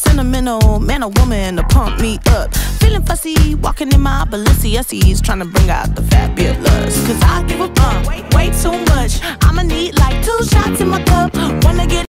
sentimental, man or woman to pump me up. Feeling fussy, walking in my Balenciennes, trying to bring out the fabulous. Cause I give a